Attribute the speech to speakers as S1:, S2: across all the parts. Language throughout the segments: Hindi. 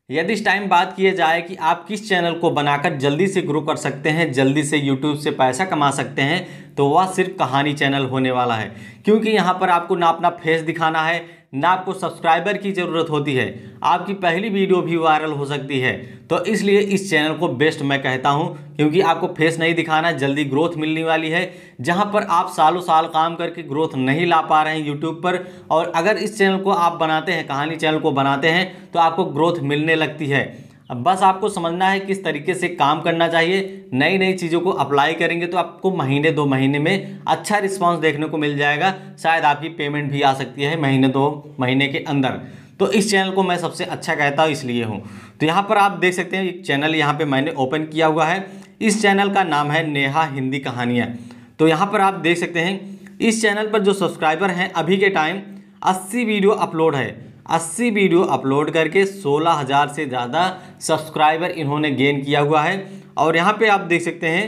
S1: यदि इस टाइम बात किया जाए कि आप किस चैनल को बनाकर जल्दी से ग्रो कर सकते हैं, जल्दी से यूट्यूब से पैसा कमा सकते हैं, तो वह सिर्फ कहानी चैनल होने वाला है। क्योंकि यहाँ पर आपको ना अपना फेस दिखाना है, ना आपको सब्सक्राइबर की ज़रूरत होती है, आपकी पहली वीडियो भी वायरल हो सकती है। तो इसलिए इस चैनल को बेस्ट मैं कहता हूँ, क्योंकि आपको फेस नहीं दिखाना, जल्दी ग्रोथ मिलने वाली है। जहाँ पर आप सालों साल काम करके ग्रोथ नहीं ला पा रहे हैं यूट्यूब पर, और अगर इस चैनल को आप बनाते हैं, कहानी चैनल को बनाते हैं, तो आपको ग्रोथ मिलने लगती है। अब बस आपको समझना है किस तरीके से काम करना चाहिए। नई नई चीज़ों को अप्लाई करेंगे तो आपको महीने 2 महीने में अच्छा रिस्पांस देखने को मिल जाएगा। शायद आपकी पेमेंट भी आ सकती है महीने 2 महीने के अंदर। तो इस चैनल को मैं सबसे अच्छा कहता हूँ, इसलिए हूँ। तो यहाँ पर आप देख सकते हैं एक चैनल यहाँ पे मैंने ओपन किया हुआ है। इस चैनल का नाम है नेहा हिंदी कहानियाँ। तो यहाँ पर आप देख सकते हैं इस चैनल पर जो सब्सक्राइबर हैं अभी के टाइम 80 वीडियो अपलोड है। 80 वीडियो अपलोड करके 16,000 से ज़्यादा सब्सक्राइबर इन्होंने गेन किया हुआ है। और यहाँ पे आप देख सकते हैं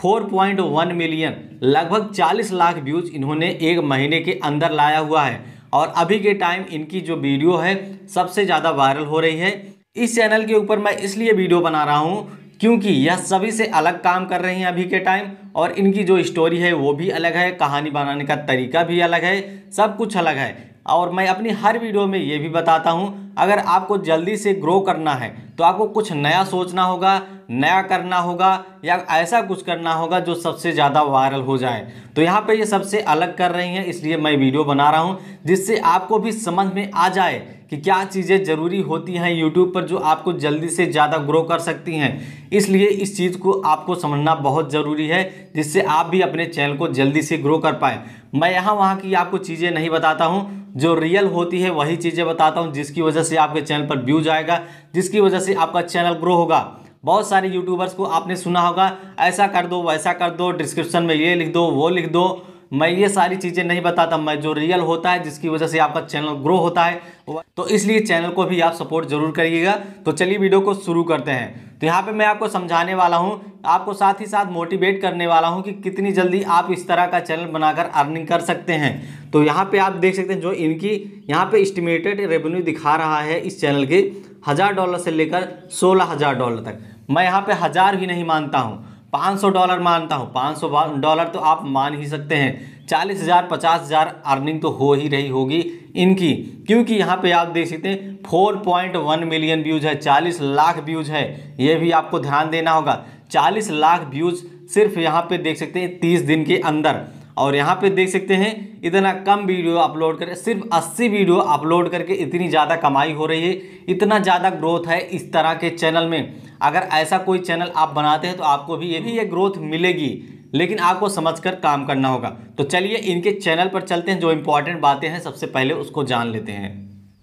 S1: 4.1 मिलियन, लगभग 40 लाख व्यूज इन्होंने एक महीने के अंदर लाया हुआ है। और अभी के टाइम इनकी जो वीडियो है सबसे ज़्यादा वायरल हो रही है। इस चैनल के ऊपर मैं इसलिए वीडियो बना रहा हूँ क्योंकि यह सभी से अलग काम कर रही हैं अभी के टाइम, और इनकी जो स्टोरी है वो भी अलग है, कहानी बनाने का तरीका भी अलग है, सब कुछ अलग है। और मैं अपनी हर वीडियो में ये भी बताता हूँ, अगर आपको जल्दी से ग्रो करना है तो आपको कुछ नया सोचना होगा, नया करना होगा, या ऐसा कुछ करना होगा जो सबसे ज़्यादा वायरल हो जाए। तो यहाँ पे ये सबसे अलग कर रही हैं, इसलिए मैं वीडियो बना रहा हूँ, जिससे आपको भी समझ में आ जाए कि क्या चीज़ें ज़रूरी होती हैं यूट्यूब पर जो आपको जल्दी से ज़्यादा ग्रो कर सकती हैं। इसलिए इस चीज़ को आपको समझना बहुत ज़रूरी है, जिससे आप भी अपने चैनल को जल्दी से ग्रो कर पाएँ। मैं यहाँ वहाँ की आपको चीज़ें नहीं बताता हूँ, जो रियल होती है वही चीज़ें बताता हूँ, जिसकी वजह से आपके चैनल पर व्यूज आएगा, जिसकी वजह से आपका चैनल ग्रो होगा। बहुत सारे यूट्यूबर्स को आपने सुना होगा, ऐसा कर दो, वैसा कर दो, डिस्क्रिप्शन में ये लिख दो, वो लिख दो। मैं ये सारी चीज़ें नहीं बताता, मैं जो रियल होता है, जिसकी वजह से आपका चैनल ग्रो होता है, तो इसलिए चैनल को भी आप सपोर्ट जरूर करिएगा। तो चलिए वीडियो को शुरू करते हैं। तो यहाँ पे मैं आपको समझाने वाला हूँ, आपको साथ ही साथ मोटिवेट करने वाला हूँ कि कितनी जल्दी आप इस तरह का चैनल बनाकर अर्निंग कर सकते हैं। तो यहाँ पे आप देख सकते हैं जो इनकी यहाँ पे एस्टिमेटेड रेवेन्यू दिखा रहा है इस चैनल के $1000 से लेकर $16,000 तक। मैं यहाँ पे 1000 भी नहीं मानता हूँ, $500 मानता हूँ। $500 तो आप मान ही सकते हैं, 40,000 50,000 अर्निंग तो हो ही रही होगी इनकी। क्योंकि यहाँ पे आप देख सकते हैं 4.1 मिलियन व्यूज है, 40 लाख व्यूज है, ये भी आपको ध्यान देना होगा। 40 लाख व्यूज सिर्फ यहाँ पे देख सकते हैं 30 दिन के अंदर। और यहाँ पे देख सकते हैं इतना कम वीडियो अपलोड करके, सिर्फ 80 वीडियो अपलोड करके इतनी ज़्यादा कमाई हो रही है, इतना ज़्यादा ग्रोथ है इस तरह के चैनल में। अगर ऐसा कोई चैनल आप बनाते हैं तो आपको भी ये ग्रोथ मिलेगी, लेकिन आपको समझकर काम करना होगा। तो चलिए इनके चैनल पर चलते हैं, जो इंपॉर्टेंट बातें हैं सबसे पहले उसको जान लेते हैं।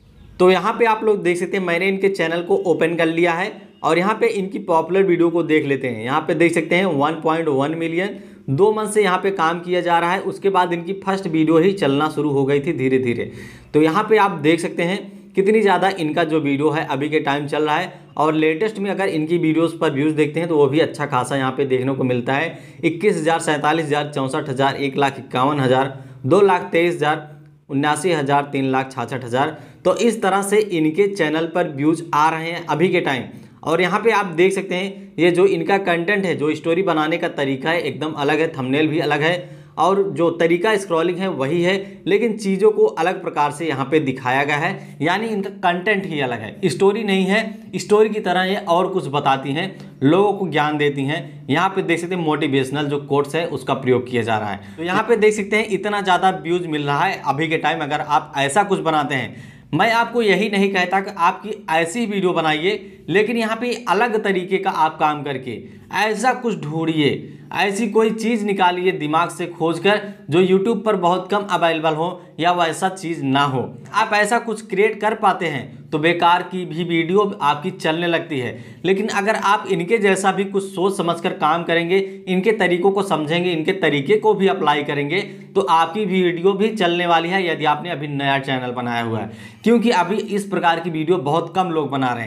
S1: तो यहाँ पे आप लोग देख सकते हैं मैंने इनके चैनल को ओपन कर लिया है, और यहाँ पे इनकी पॉपुलर वीडियो को देख लेते हैं। यहाँ पे देख सकते हैं 1.1 मिलियन, 2 मंथ से यहाँ पे काम किया जा रहा है। उसके बाद इनकी फर्स्ट वीडियो ही चलना शुरू हो गई थी धीरे धीरे। तो यहाँ पे आप देख सकते हैं कितनी ज़्यादा इनका जो वीडियो है अभी के टाइम चल रहा है। और लेटेस्ट में अगर इनकी वीडियोस पर व्यूज़ देखते हैं तो वो भी अच्छा खासा यहाँ पे देखने को मिलता है। 21,000, 47,000, 64,000, 1,51,000, 2,23,000, 79,000, 3,66,000। तो इस तरह से इनके चैनल पर व्यूज़ आ रहे हैं अभी के टाइम। और यहाँ पे आप देख सकते हैं ये जो इनका कंटेंट है, जो स्टोरी बनाने का तरीका है एकदम अलग है, थंबनेल भी अलग है, और जो तरीका स्क्रॉलिंग है वही है, लेकिन चीज़ों को अलग प्रकार से यहाँ पे दिखाया गया है। यानी इनका कंटेंट ही अलग है, स्टोरी नहीं है। स्टोरी की तरह ये और कुछ बताती हैं, लोगों को ज्ञान देती हैं। यहाँ पे देख सकते हैं मोटिवेशनल जो कोट्स है उसका प्रयोग किया जा रहा है। तो यहाँ पे देख सकते हैं इतना ज़्यादा व्यूज मिल रहा है अभी के टाइम। अगर आप ऐसा कुछ बनाते हैं, मैं आपको यही नहीं कहता कि आपकी ऐसी वीडियो बनाइए, लेकिन यहाँ पे अलग तरीके का आप काम करके ऐसा कुछ ढूंढिए, ऐसी कोई चीज़ निकालिए दिमाग से खोजकर जो YouTube पर बहुत कम अवेलेबल हो, या वैसा चीज़ ना हो। आप ऐसा कुछ क्रिएट कर पाते हैं तो बेकार की भी वीडियो आपकी चलने लगती है। लेकिन अगर आप इनके जैसा भी कुछ सोच समझकर काम करेंगे, इनके तरीकों को समझेंगे, इनके तरीके को भी अप्लाई करेंगे, तो आपकी वीडियो भी चलने वाली है, यदि आपने अभी नया चैनल बनाया हुआ है। क्योंकि अभी इस प्रकार की वीडियो बहुत कम लोग बना रहे हैं।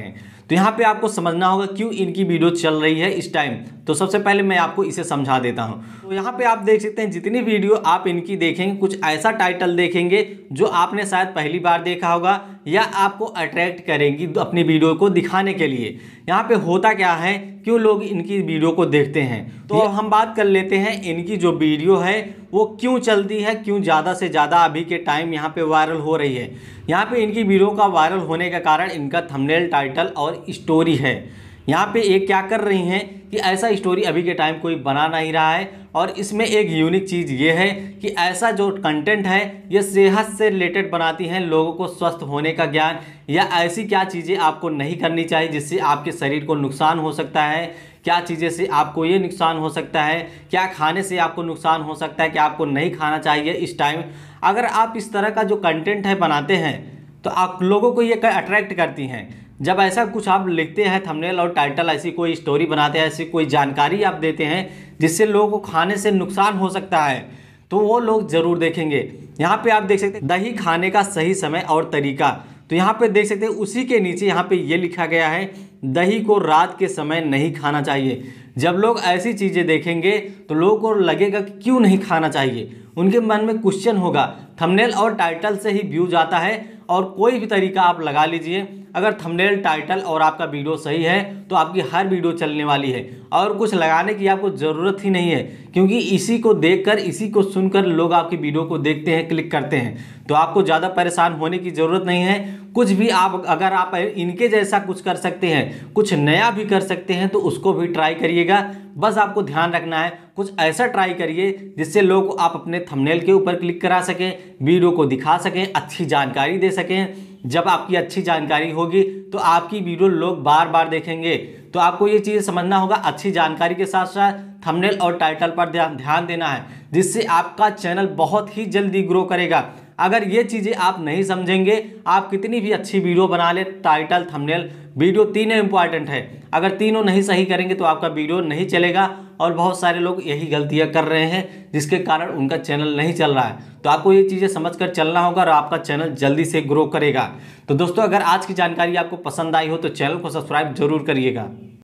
S1: तो यहाँ पे आपको समझना होगा क्यों इनकी वीडियो चल रही है इस टाइम। तो सबसे पहले मैं आपको इसे समझा देता हूँ। तो यहाँ पे आप देख सकते हैं जितनी वीडियो आप इनकी देखेंगे कुछ ऐसा टाइटल देखेंगे जो आपने शायद पहली बार देखा होगा या आपको अट्रैक्ट करेंगी अपनी वीडियो को दिखाने के लिए। यहाँ पे होता क्या है, क्यों लोग इनकी वीडियो को देखते हैं, तो हम बात कर लेते हैं इनकी जो वीडियो है वो क्यों चलती है, क्यों ज़्यादा से ज़्यादा अभी के टाइम यहाँ पे वायरल हो रही है। यहाँ पे इनकी वीडियो का वायरल होने का कारण इनका थंबनेल, टाइटल और स्टोरी है। यहाँ पे ये क्या कर रही हैं कि ऐसा स्टोरी अभी के टाइम कोई बना नहीं रहा है, और इसमें एक यूनिक चीज़ ये है कि ऐसा जो कंटेंट है ये सेहत से रिलेटेड बनाती हैं, लोगों को स्वस्थ होने का ज्ञान, या ऐसी क्या चीज़ें आपको नहीं करनी चाहिए जिससे आपके शरीर को नुकसान हो सकता है, क्या चीज़ें से आपको ये नुकसान हो सकता है, क्या खाने से आपको नुकसान हो सकता है, क्या आपको नहीं खाना चाहिए इस टाइम। अगर आप इस तरह का जो कंटेंट है बनाते हैं तो आप लोगों को ये अट्रैक्ट करती हैं। जब ऐसा कुछ आप लिखते हैं थंबनेल और टाइटल, ऐसी कोई स्टोरी बनाते हैं, ऐसी कोई जानकारी आप देते हैं जिससे लोगों को खाने से नुकसान हो सकता है, तो वो लोग ज़रूर देखेंगे। यहाँ पे आप देख सकते हैं दही खाने का सही समय और तरीका। तो यहाँ पे देख सकते हैं उसी के नीचे यहाँ पे ये लिखा गया है, दही को रात के समय नहीं खाना चाहिए। जब लोग ऐसी चीज़ें देखेंगे तो लोगों को लगेगा कि क्यों नहीं खाना चाहिए, उनके मन में क्वेश्चन होगा। थंबनेल और टाइटल से ही व्यूज आता है, और कोई भी तरीका आप लगा लीजिए, अगर थंबनेल, टाइटल और आपका वीडियो सही है तो आपकी हर वीडियो चलने वाली है, और कुछ लगाने की आपको ज़रूरत ही नहीं है, क्योंकि इसी को देखकर, इसी को सुनकर लोग आपकी वीडियो को देखते हैं, क्लिक करते हैं। तो आपको ज़्यादा परेशान होने की ज़रूरत नहीं है। कुछ भी आप, अगर आप इनके जैसा कुछ कर सकते हैं, कुछ नया भी कर सकते हैं, तो उसको भी ट्राई करिएगा। बस आपको ध्यान रखना है, कुछ ऐसा ट्राई करिए जिससे लोग आप अपने थंबनेल के ऊपर क्लिक करा सकें, वीडियो को दिखा सकें, अच्छी जानकारी दे सकें। जब आपकी अच्छी जानकारी होगी तो आपकी वीडियो लोग बार बार देखेंगे। तो आपको ये चीज़ समझना होगा, अच्छी जानकारी के साथ साथ थंबनेल और टाइटल पर ध्यान देना है, जिससे आपका चैनल बहुत ही जल्दी ग्रो करेगा। अगर ये चीज़ें आप नहीं समझेंगे, आप कितनी भी अच्छी वीडियो बना ले, टाइटल, थंबनेल, वीडियो तीनों इंपॉर्टेंट है, अगर तीनों नहीं सही करेंगे तो आपका वीडियो नहीं चलेगा। और बहुत सारे लोग यही गलतियां कर रहे हैं जिसके कारण उनका चैनल नहीं चल रहा है। तो आपको ये चीज़ें समझकर चलना होगा और आपका चैनल जल्दी से ग्रो करेगा। तो दोस्तों, अगर आज की जानकारी आपको पसंद आई हो तो चैनल को सब्सक्राइब जरूर करिएगा।